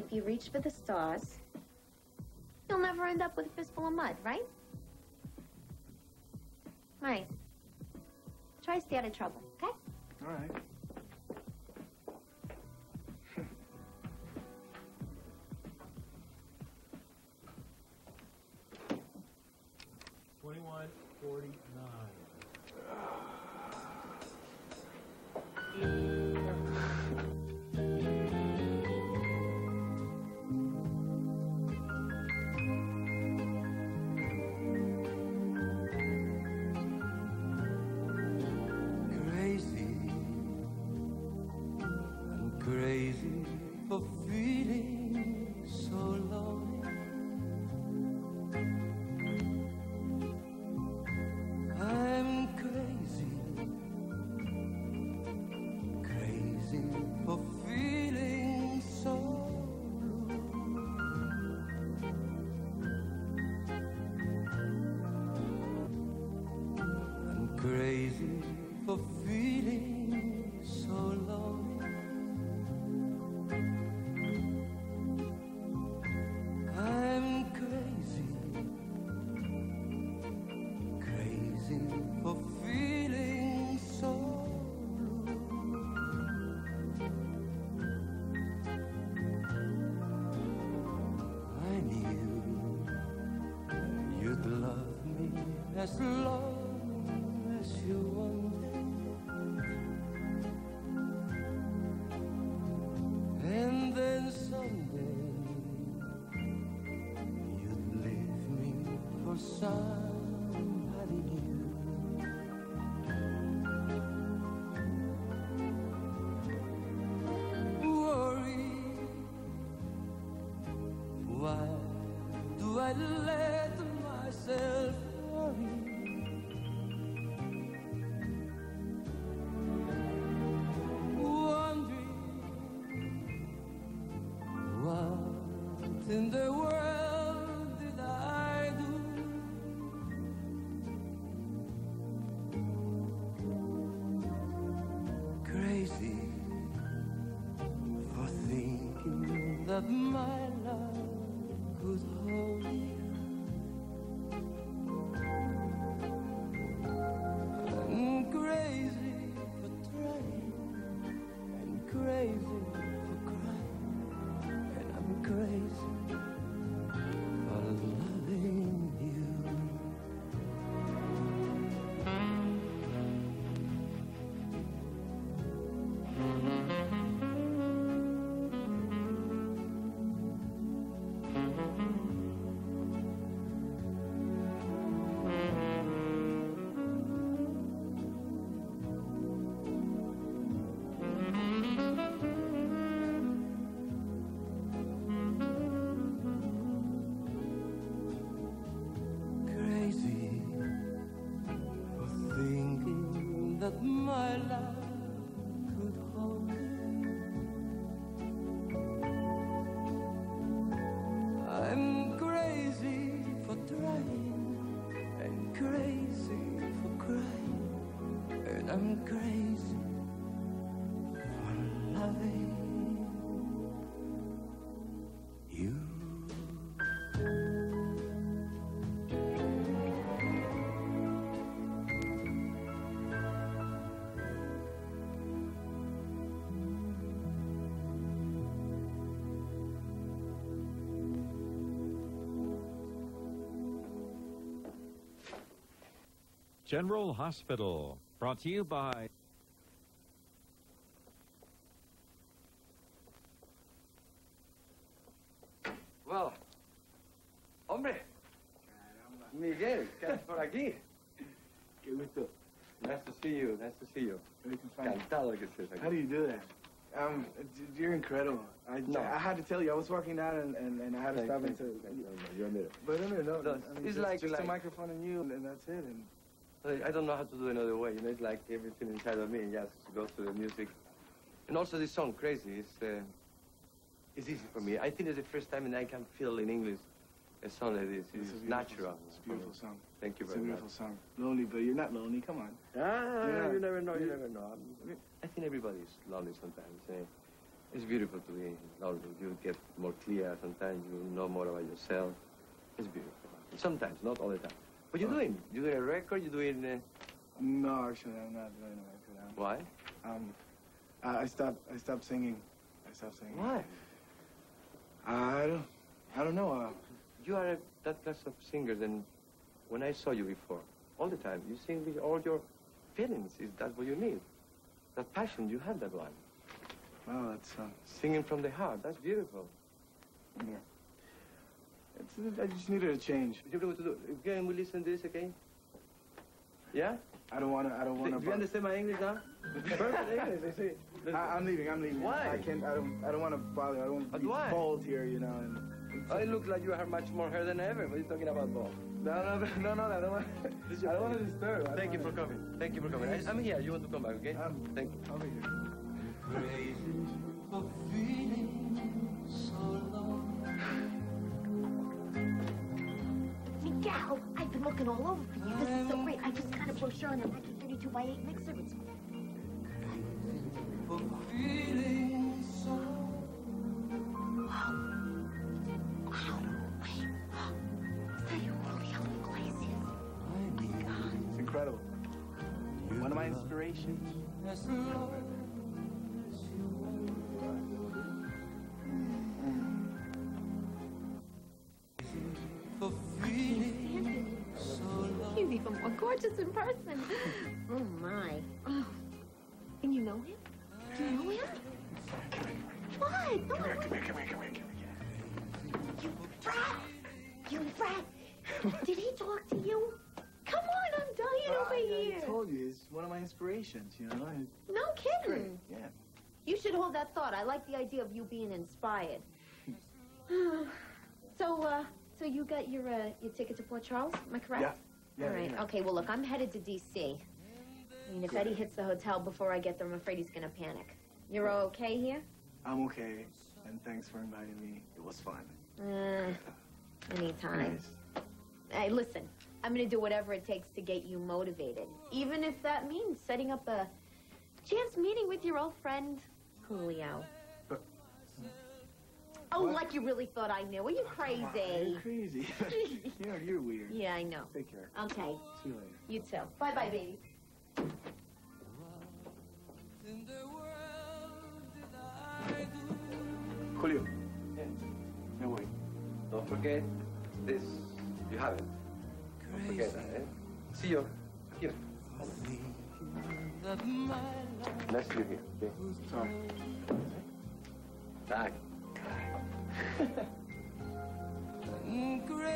if you reach for the stars, you'll never end up with a fistful of mud, right? Right. Try to stay out of trouble, okay? All right. Crazy for feeling so lonely. I'm crazy, crazy for feeling so blue. I'm crazy for feeling so lonely. As long as you wanted, and then someday you'd leave me for somebody new. Worry, why do I let myself worry? In the world did I do? Crazy for thinking that my love could hold you. I'm crazy for trying, and crazy for crying, and I'm crazy for loving you. That my love could hold you. I'm crazy for trying, and crazy for crying, and I'm crazy for loving you. General Hospital, brought to you by... Well, hombre, Miguel, ¿qué haces por aquí? Qué gusto. Nice to see you, nice to see you. Encantado que estés aquí. How do you do that? You're incredible. I had to tell you, I was walking down and I had to stop into... You're middle. But no. No, I mean, it's like a microphone and you, and that's it. And I don't know how to do another way. You know, it's like everything inside of me just goes to the music. And also this song, Crazy, it's easy for me. I think it's the first time that I can feel in English a song like this. It's natural. It's a beautiful song. Thank you very much. It's a beautiful song. Lonely, but you're not lonely. Come on. You never know. I think everybody's lonely sometimes. It's beautiful to be older. You get more clear. Sometimes you know more about yourself. It's beautiful. Sometimes, not all the time. What you doing? You doing a record? You doing? No, actually, I'm not doing a record. Why? I stopped singing. I stopped singing. Why? I don't know. You are that class of singers, and when I saw you before, all the time, you sing with all your feelings. Is that what you need? That passion, you have that one. Well, that's Singing from the heart, that's beautiful. yeah. I just needed a change. You know what to do? Can we listen to this again? Yeah? I don't wanna. Do you understand my English now? Perfect English, I see. I'm leaving. Why? I can't. I don't want to bother. I don't want to But be why? bald here, you know. And Oh, it looks like you have much more hair than ever. What are you talking about, Bob? no. I don't want. I don't want to disturb. Thank you for coming. Thank you for coming. I'm here. You want to come back, okay? Thank you. I'll be here. Crazy for feeling so low. Miguel, I've been looking all over for you. This is so great. I just got a brochure on a 32x8 mixer. It's For feeling so wow. Wait. Is that your Julio Iglesias? It's incredible. One of my inspirations. as low. For feeling so low. He's even more gorgeous in person. Oh, my. Oh. And you know him? Do you know him? What? No, Come here. You brat! You brat! Did he talk to you? Come on, I'm dying over here. I told you, he's one of my inspirations, you know. No Great, kidding. yeah. You should hold that thought. I like the idea of you being inspired. So you got your ticket to Port Charles? Am I correct? Yeah. All right. Yeah. Okay. Well, look, I'm headed to D.C. I mean, if Eddie hits the hotel before I get there, I'm afraid he's gonna panic. You're okay here? I'm okay, and thanks for inviting me. It was fun. Anytime. Nice. Hey, listen. I'm gonna do whatever it takes to get you motivated, even if that means setting up a chance meeting with your old friend Julio. But- Oh, What? like you really thought I knew? Are you crazy? You're crazy. You're weird. Yeah, I know. Take care. Okay. See you later. You too. Bye-bye, baby. In the world did I do? Julio. No way. Don't forget this. You haven't. Don't forget that, eh? See you. Here. That my life Nice to see you here, okay? Sorry. Back. great.